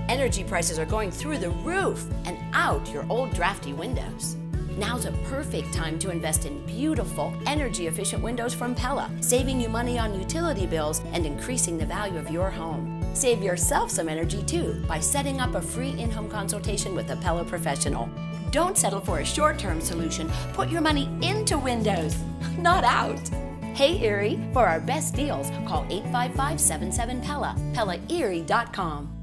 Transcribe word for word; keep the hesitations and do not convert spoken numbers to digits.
Energy prices are going through the roof, and out your old drafty windows. Now's a perfect time to invest in beautiful, energy-efficient windows from Pella, saving you money on utility bills and increasing the value of your home. Save yourself some energy too by setting up a free in-home consultation with a Pella professional. Don't settle for a short-term solution. Put your money into windows, not out. Hey Erie, for our best deals, call eight five five, seven seven, Pella, Pella Erie dot com.